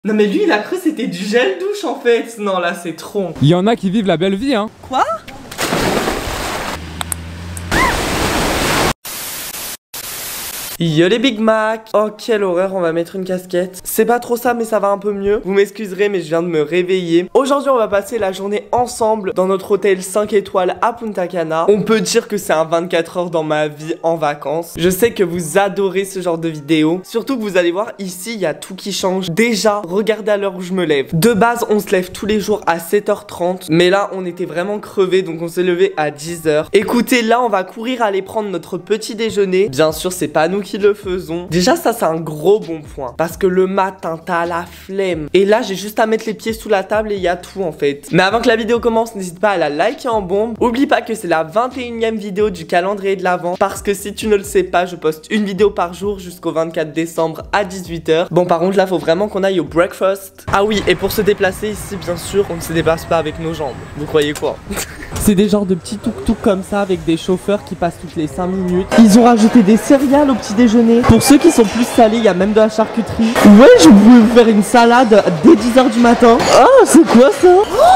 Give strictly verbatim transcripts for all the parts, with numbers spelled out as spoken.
Non mais lui il a cru c'était du gel douche en fait. Non là c'est trop. Il y en a qui vivent la belle vie hein. Quoi? Yo les Big Mac. Oh quelle horreur, on va mettre une casquette. C'est pas trop ça mais ça va un peu mieux. Vous m'excuserez mais je viens de me réveiller. Aujourd'hui on va passer la journée ensemble dans notre hôtel cinq étoiles à Punta Cana. On peut dire que c'est un vingt-quatre heures dans ma vie en vacances. Je sais que vous adorez ce genre de vidéo. Surtout que vous allez voir ici il y a tout qui change. Déjà regardez à l'heure où je me lève. De base on se lève tous les jours à sept heures trente. Mais là on était vraiment crevés donc on s'est levé à dix heures. Écoutez là on va courir aller prendre notre petit déjeuner. Bien sûr c'est pas nous qui le faisons. Déjà ça c'est un gros bon point parce que le matin t'as la flemme et là j'ai juste à mettre les pieds sous la table et il y a tout en fait. Mais avant que la vidéo commence n'hésite pas à la liker en bombe. Oublie pas que c'est la vingt et unième vidéo du calendrier de l'Avent parce que si tu ne le sais pas je poste une vidéo par jour jusqu'au vingt-quatre décembre à dix-huit heures. Bon par contre là faut vraiment qu'on aille au breakfast. Ah oui et pour se déplacer ici bien sûr on ne se déplace pas avec nos jambes. Vous croyez quoi? C'est des genres de petits tuk-tuk comme ça avec des chauffeurs qui passent toutes les cinq minutes. Ils ont rajouté des céréales au petit déjeuner. Pour ceux qui sont plus salés, il y a même de la charcuterie. Ouais, je pouvais vous faire une salade dès dix heures du matin. Oh, c'est quoi ça?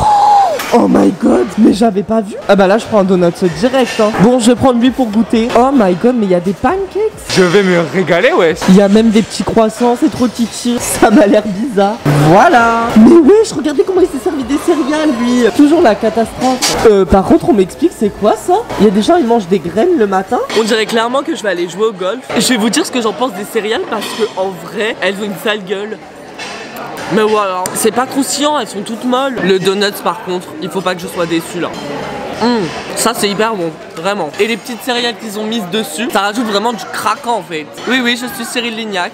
Oh my god, mais j'avais pas vu. Ah bah là je prends un donut direct hein. Bon je vais prendre lui pour goûter. Oh my god mais il y a des pancakes. Je vais me régaler ouais. Il y a même des petits croissants, c'est trop titi. Ça m'a l'air bizarre. Voilà. Mais wesh, regardez comment il s'est servi des céréales lui. Toujours la catastrophe. Euh par contre on m'explique c'est quoi ça? Il y a des gens ils mangent des graines le matin. On dirait clairement que je vais aller jouer au golf. Je vais vous dire ce que j'en pense des céréales parce que en vrai elles ont une sale gueule. Mais voilà, c'est pas croustillant, elles sont toutes molles. Le donut par contre, il faut pas que je sois déçu là. Mmh, ça c'est hyper bon, vraiment. Et les petites céréales qu'ils ont mises dessus, ça rajoute vraiment du craquant en fait. Oui oui, je suis Cyril Lignac.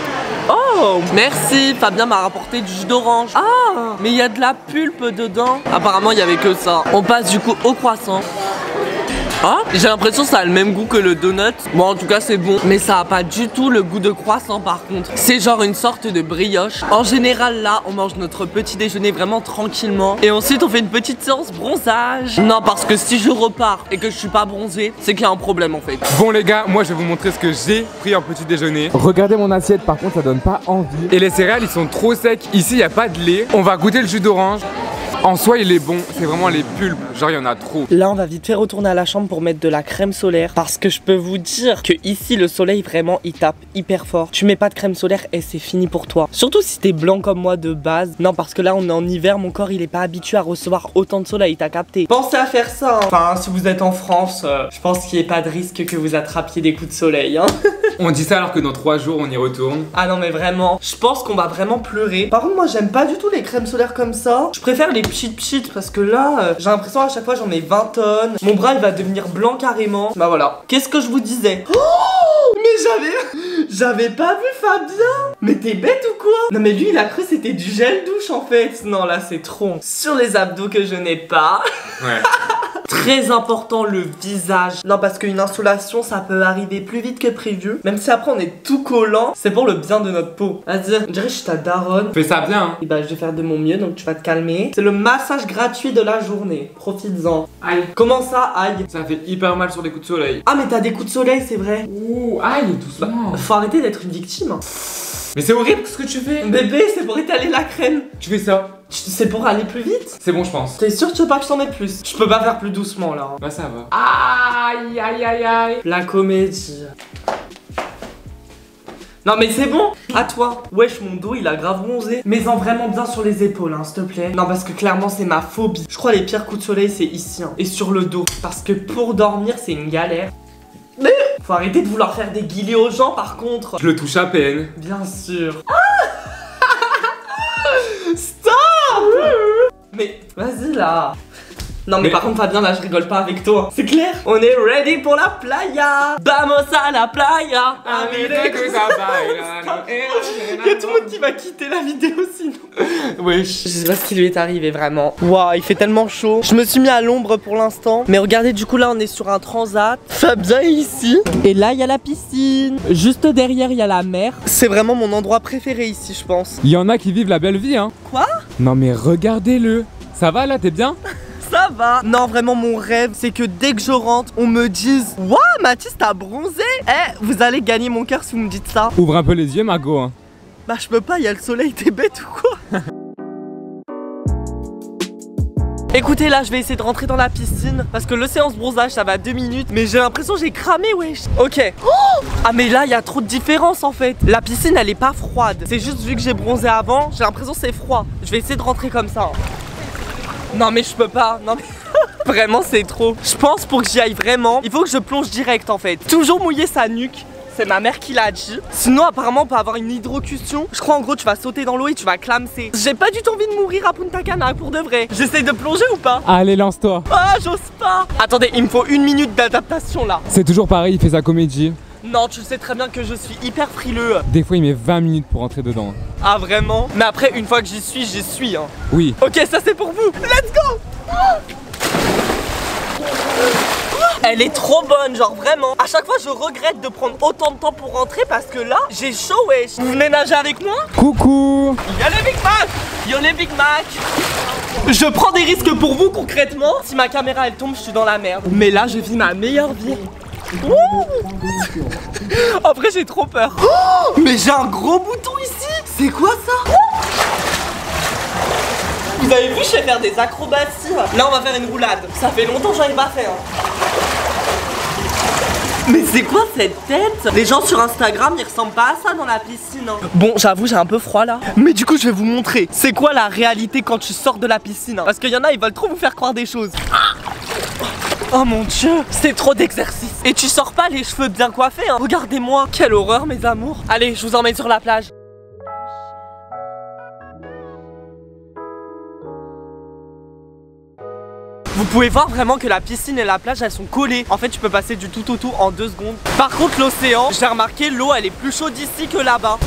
Oh, merci, Fabien m'a rapporté du jus d'orange. Ah, mais il y a de la pulpe dedans. Apparemment il y avait que ça. On passe du coup au croissant. Ah, j'ai l'impression que ça a le même goût que le donut. Bon en tout cas c'est bon. Mais ça a pas du tout le goût de croissant par contre. C'est genre une sorte de brioche. En général là on mange notre petit déjeuner vraiment tranquillement. Et ensuite on fait une petite séance bronzage. Non parce que si je repars et que je suis pas bronzé, c'est qu'il y a un problème en fait. Bon les gars, moi je vais vous montrer ce que j'ai pris en petit déjeuner. Regardez mon assiette par contre ça donne pas envie. Et les céréales ils sont trop secs. Ici il n'y a pas de lait. On va goûter le jus d'orange. En soi il est bon, c'est vraiment les pulpes, genre il y en a trop. Là on va vite fait retourner à la chambre pour mettre de la crème solaire. Parce que je peux vous dire que ici le soleil vraiment il tape hyper fort. Tu mets pas de crème solaire et c'est fini pour toi. Surtout si t'es blanc comme moi de base. Non parce que là on est en hiver, mon corps il est pas habitué à recevoir autant de soleil, t'as capté. Pensez à faire ça hein. Enfin si vous êtes en France, euh, je pense qu'il n'y ait pas de risque que vous attrapiez des coups de soleil hein. On dit ça alors que dans trois jours on y retourne. Ah non mais vraiment, je pense qu'on va vraiment pleurer. Par contre moi j'aime pas du tout les crèmes solaires comme ça. Je préfère les pchit pchit parce que là euh, j'ai l'impression à chaque fois j'en mets vingt tonnes. Mon bras il va devenir blanc carrément. Bah voilà. Qu'est-ce que je vous disais? Oh, mais j'avais J'avais pas vu Fabien. Mais t'es bête ou quoi? Non mais lui il a cru c'était du gel douche en fait. Non là c'est trop. Sur les abdos que je n'ai pas. Ouais. Très important le visage. Non parce qu'une insolation ça peut arriver plus vite que prévu. Même si après on est tout collant, c'est pour le bien de notre peau. Vas-y, on dirait que je suis ta daronne. Fais ça bien hein. Et bah je vais faire de mon mieux donc tu vas te calmer. C'est le massage gratuit de la journée. Profites-en. Aïe. Comment ça aïe? Ça fait hyper mal sur les coups de soleil. Ah mais t'as des coups de soleil c'est vrai. Ouh, aïe, doucement. Faut arrêter d'être une victime. Mais c'est horrible ce que tu fais. Bébé c'est pour étaler la crème. Tu fais ça. C'est pour aller plus vite. C'est bon je pense. T'es sûr que tu veux pas que je t'en mette plus? Je peux pas faire plus doucement là hein. Bah ça va. Aïe aïe aïe aïe. La comédie. Non mais c'est bon. À toi. Wesh mon dos il a grave bronzé. Mais en vraiment bien sur les épaules hein s'il te plaît. Non parce que clairement c'est ma phobie. Je crois les pires coups de soleil c'est ici hein. Et sur le dos. Parce que pour dormir c'est une galère. Mais faut arrêter de vouloir faire des guillis aux gens par contre. Je le touche à peine. Bien sûr. Stop. Mais vas-y là. Non mais, mais par contre Fabien là je rigole pas avec toi. C'est clair. On est ready pour la playa. Vamos a la playa. Il y a tout le monde qui va quitter la vidéo sinon. Wesh. Je sais pas ce qui lui est arrivé vraiment. Waouh il fait tellement chaud. Je me suis mis à l'ombre pour l'instant. Mais regardez du coup là on est sur un transat. Fabien est ici. Et là il y a la piscine. Juste derrière il y a la mer. C'est vraiment mon endroit préféré ici je pense. Il y en a qui vivent la belle vie hein. Quoi? Non mais regardez-le. Ça va là, t'es bien? Ça va. Non vraiment mon rêve c'est que dès que je rentre on me dise waouh Mathis t'as bronzé. Eh vous allez gagner mon cœur si vous me dites ça. Ouvre un peu les yeux Margot hein. Bah je peux pas, il y a le soleil, t'es bête ou quoi? Écoutez, là je vais essayer de rentrer dans la piscine parce que le séance bronzage ça va deux minutes, mais j'ai l'impression que j'ai cramé, wesh. Ok. Oh, ah mais là il y a trop de différence en fait. La piscine elle est pas froide, c'est juste vu que j'ai bronzé avant, j'ai l'impression que c'est froid. Je vais essayer de rentrer comme ça. Non mais je peux pas, non mais... Vraiment c'est trop. Je pense pour que j'y aille vraiment, il faut que je plonge direct en fait. Toujours mouiller sa nuque. C'est ma mère qui l'a dit. Sinon apparemment on peut avoir une hydrocution. Je crois en gros tu vas sauter dans l'eau et tu vas clamser. J'ai pas du tout envie de mourir à Punta Cana pour de vrai. J'essaye de plonger ou pas? Allez, lance-toi. Ah j'ose pas. Attendez, il me faut une minute d'adaptation là. C'est toujours pareil, il fait sa comédie. Non, tu sais très bien que je suis hyper frileux. Des fois il met vingt minutes pour rentrer dedans. Ah vraiment? Mais après une fois que j'y suis, j'y suis hein. Oui. Ok, ça c'est pour vous. Let's go. Elle est trop bonne, genre vraiment. À chaque fois je regrette de prendre autant de temps pour rentrer parce que là j'ai chaud wesh. Vous venez nager avec moi? Coucou. Yo les Big Mac. Yo les Big Mac. Je prends des risques pour vous concrètement. Si ma caméra elle tombe je suis dans la merde. Mais là je vis ma meilleure vie. Après j'ai trop peur. Oh, mais j'ai un gros bouton ici. C'est quoi ça? Vous avez vu, je sais faire des acrobaties. Là on va faire une roulade. Ça fait longtemps que j'en ai pas fait hein. Mais c'est quoi cette tête? Les gens sur Instagram ils ressemblent pas à ça dans la piscine hein. Bon j'avoue j'ai un peu froid là. Mais du coup je vais vous montrer c'est quoi la réalité quand tu sors de la piscine hein. Parce qu'il y en a ils veulent trop vous faire croire des choses. Oh mon dieu, c'est trop d'exercice. Et tu sors pas les cheveux bien coiffés hein. Regardez-moi, quelle horreur mes amours. Allez je vous emmène sur la plage. Vous pouvez voir vraiment que la piscine et la plage elles sont collées. En fait tu peux passer du tout au tout en deux secondes. Par contre l'océan, j'ai remarqué l'eau elle est plus chaude ici que là-bas.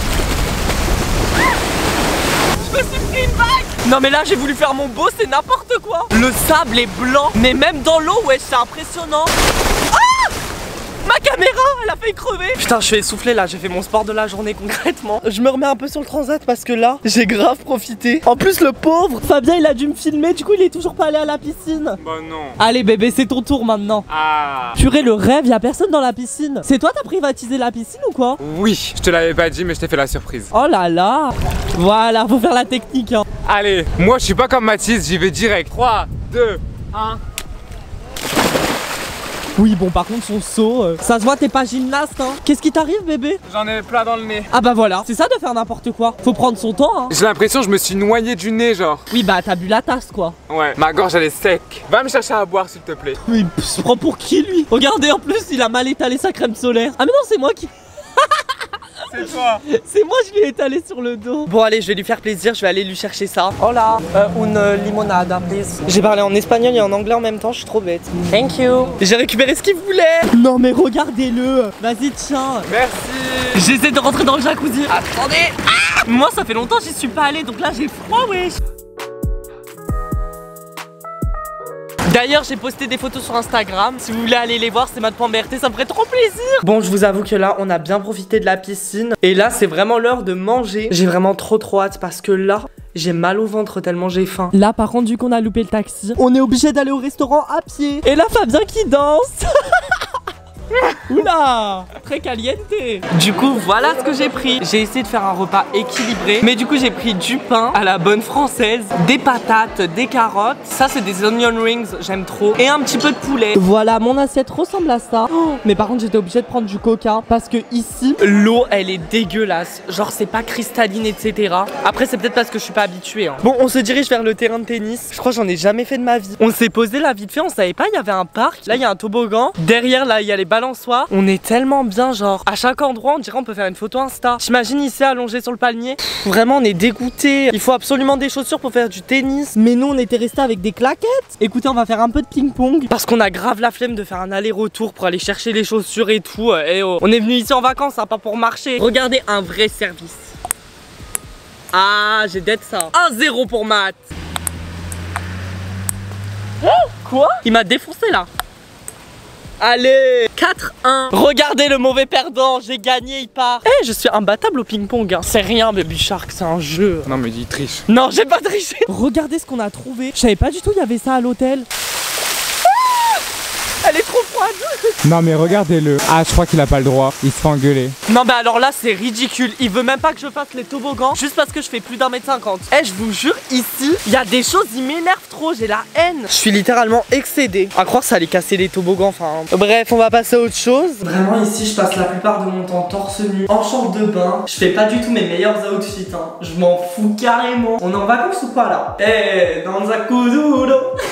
Je me suis pris une vague. Non mais là j'ai voulu faire mon beau, c'est n'importe quoi. Le sable est blanc, mais même dans l'eau ouais c'est impressionnant. Ah! Ma caméra, elle a failli crever. Putain, je suis essoufflé là, j'ai fait mon sport de la journée concrètement. Je me remets un peu sur le transat parce que là, j'ai grave profité. En plus, le pauvre Fabien, il a dû me filmer, du coup, il est toujours pas allé à la piscine. Bah non. Allez bébé, c'est ton tour maintenant. Ah. Purée, le rêve, y a personne dans la piscine. C'est toi, t'as privatisé la piscine ou quoi? Oui, je te l'avais pas dit, mais je t'ai fait la surprise. Oh là là. Voilà, faut faire la technique hein. Allez, moi je suis pas comme Mathis, j'y vais direct. trois, deux, un. Oui bon par contre son saut, euh, ça se voit t'es pas gymnaste hein. Qu'est-ce qui t'arrive bébé? J'en ai plein dans le nez. Ah bah voilà, c'est ça de faire n'importe quoi. Faut prendre son temps hein. J'ai l'impression que je me suis noyé du nez genre. Oui bah t'as bu la tasse quoi. Ouais, ma gorge elle est sec. Va me chercher à boire s'il te plaît. Mais il se prend pour qui lui? Regardez en plus il a mal étalé sa crème solaire. Ah mais non c'est moi qui... C'est toi. C'est moi, je lui ai étalé sur le dos. Bon allez, je vais lui faire plaisir, je vais aller lui chercher ça. Hola, euh, une limonada please. J'ai parlé en espagnol et en anglais en même temps, je suis trop bête. Thank you. J'ai récupéré ce qu'il voulait. Non mais regardez-le. Vas-y tiens. Merci. J'essaie de rentrer dans le jacuzzi. Attendez. Ah, moi ça fait longtemps que j'y suis pas allé, donc là j'ai froid wesh. D'ailleurs j'ai posté des photos sur Instagram. Si vous voulez aller les voir c'est mad.brt, ça me ferait trop plaisir. Bon je vous avoue que là on a bien profité de la piscine. Et là c'est vraiment l'heure de manger. J'ai vraiment trop trop hâte parce que là j'ai mal au ventre tellement j'ai faim. Là par contre vu qu'on a loupé le taxi, on est obligé d'aller au restaurant à pied. Et là Fabien qui danse. Oula, très caliente. Du coup voilà ce que j'ai pris. J'ai essayé de faire un repas équilibré. Mais du coup j'ai pris du pain à la bonne française, des patates, des carottes. Ça c'est des onion rings, j'aime trop. Et un petit peu de poulet. Voilà, mon assiette ressemble à ça. Oh, mais par contre j'étais obligée de prendre du coca parce que ici l'eau elle est dégueulasse. Genre c'est pas cristalline etc. Après c'est peut-être parce que je suis pas habituée hein. Bon on se dirige vers le terrain de tennis. Je crois que j'en ai jamais fait de ma vie. On s'est posé là vite fait, on savait pas il y avait un parc. Là il y a un toboggan. Derrière là il y a les balançoires. On est tellement bien genre à chaque endroit on dirait on peut faire une photo Insta. T'imagines ici allongé sur le palmier. Pff, vraiment on est dégoûté. Il faut absolument des chaussures pour faire du tennis. Mais nous on était restés avec des claquettes. Écoutez on va faire un peu de ping pong parce qu'on a grave la flemme de faire un aller-retour pour aller chercher les chaussures et tout. Et oh, on est venu ici en vacances hein, pas pour marcher. Regardez un vrai service. Ah j'ai d'être ça. un zéro pour Matt. Oh, quoi? Il m'a défoncé là. Allez, quatre un. Regardez le mauvais perdant, j'ai gagné, il part. Eh, hey, je suis imbattable au ping-pong hein. C'est rien Baby Shark, c'est un jeu. Non mais il triche. Non, j'ai pas triché. Regardez ce qu'on a trouvé. Je savais pas du tout il y avait ça à l'hôtel. Ah, elle est trop froide. Non mais regardez-le. Ah, je crois qu'il a pas le droit. Il se fait engueuler. Non mais alors là c'est ridicule. Il veut même pas que je fasse les toboggans juste parce que je fais plus d'un mètre cinquante. Eh, je vous jure, ici, il y a des choses, il m'énerve trop, j'ai la haine. Je suis littéralement excédé. À croire ça allait casser les toboggans, enfin. Bref, on va passer à autre chose. Vraiment ici, je passe la plupart de mon temps torse nu, en chambre de bain. Je fais pas du tout mes meilleurs outfits, hein. Je m'en fous carrément. On est en vacances ou pas là? Eh, dans un coudouro.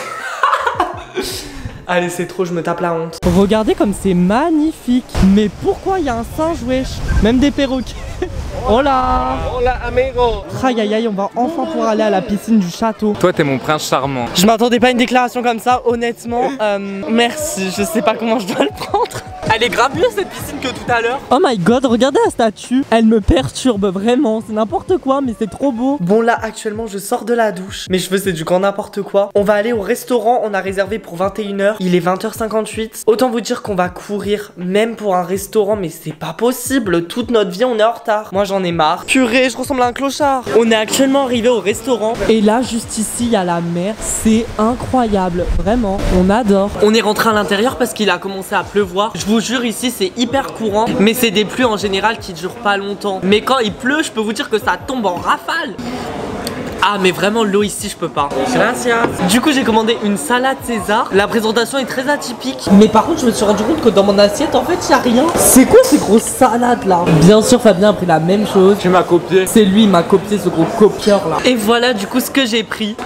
Allez, c'est trop, je me tape la honte. Regardez comme c'est magnifique. Mais pourquoi il y a un singe, wesh? Même des perroquets. Hola. Hola amigo. Aïe aïe aïe, on va enfin pouvoir aller à la piscine du château. Toi t'es mon prince charmant. Je m'attendais pas à une déclaration comme ça, honnêtement. euh, Merci, je sais pas comment je dois le prendre. Elle est grave mieux cette piscine que tout à l'heure. Oh my god, regardez la statue. Elle me perturbe vraiment, c'est n'importe quoi, mais c'est trop beau. Bon là actuellement je sors de la douche. Mes cheveux c'est du grand n'importe quoi. On va aller au restaurant, on a réservé pour vingt et une heures. Il est vingt heures cinquante-huit. Autant vous dire qu'on va courir même pour un restaurant, mais c'est pas possible. Toute notre vie on est en retard. Moi j'en ai marre. Purée, je ressemble à un clochard. On est actuellement arrivé au restaurant. Et là juste ici il y a la mer. C'est incroyable, vraiment, on adore. On est rentré à l'intérieur parce qu'il a commencé à pleuvoir. Je vous jure ici c'est hyper courant. Mais c'est des pluies en général qui durent pas longtemps. Mais quand il pleut je peux vous dire que ça tombe en rafale. Ah mais vraiment l'eau ici je peux pas. Gracias. Du coup j'ai commandé une salade César. La présentation est très atypique. Mais par contre je me suis rendu compte que dans mon assiette en fait il y a rien. C'est quoi ces grosses salades là? Bien sûr Fabien a pris la même chose. Tu m'as copié. C'est lui il m'a copié, ce gros copieur là. Et voilà du coup ce que j'ai pris.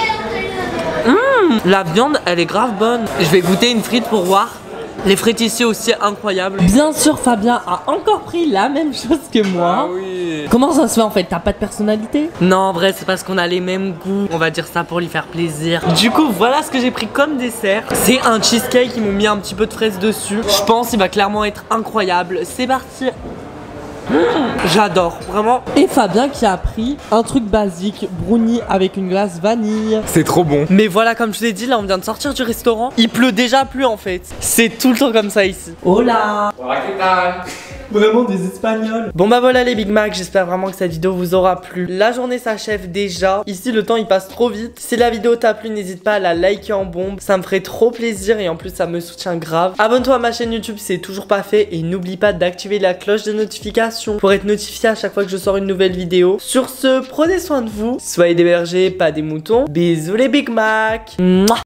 Mmh, la viande elle est grave bonne. Je vais goûter une frite pour voir. Les frites ici aussi incroyables. Bien sûr Fabien a encore pris la même chose que moi. Ah oui. Comment ça se fait en fait? T'as pas de personnalité? Non en vrai c'est parce qu'on a les mêmes goûts. On va dire ça pour lui faire plaisir. Du coup voilà ce que j'ai pris comme dessert. C'est un cheesecake, ils m'ont mis un petit peu de fraises dessus. Je pense qu'il va clairement être incroyable. C'est parti. Mmh, j'adore, vraiment. Et Fabien qui a pris un truc basique, brownie avec une glace vanille. C'est trop bon. Mais voilà, comme je vous ai dit, là on vient de sortir du restaurant. Il pleut déjà plus en fait. C'est tout le temps comme ça ici. Hola. Hola, ¿qué tal? Vraiment des Espagnols. Bon bah voilà les Big Mac, j'espère vraiment que cette vidéo vous aura plu. La journée s'achève déjà. Ici le temps il passe trop vite. Si la vidéo t'a plu, n'hésite pas à la liker en bombe. Ça me ferait trop plaisir et en plus ça me soutient grave. Abonne-toi à ma chaîne YouTube si c'est toujours pas fait. Et n'oublie pas d'activer la cloche de notification pour être notifié à chaque fois que je sors une nouvelle vidéo. Sur ce, prenez soin de vous. Soyez des bergers, pas des moutons. Bisous les Big Mac. Mouah.